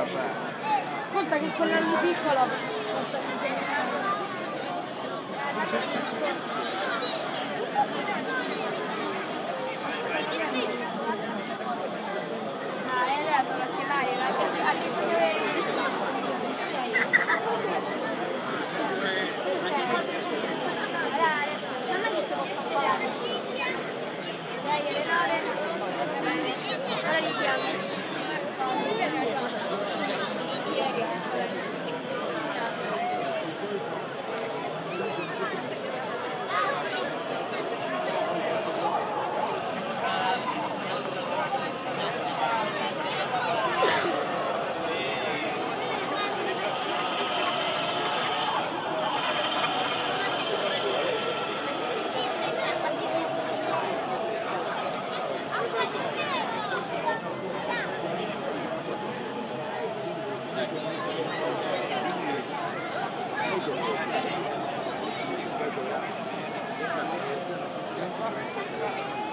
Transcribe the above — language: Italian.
Conta che quella lì piccola costa perché l'aria non è che te lo fa fare. Dai, le 9. Ora richiamo. Thank you.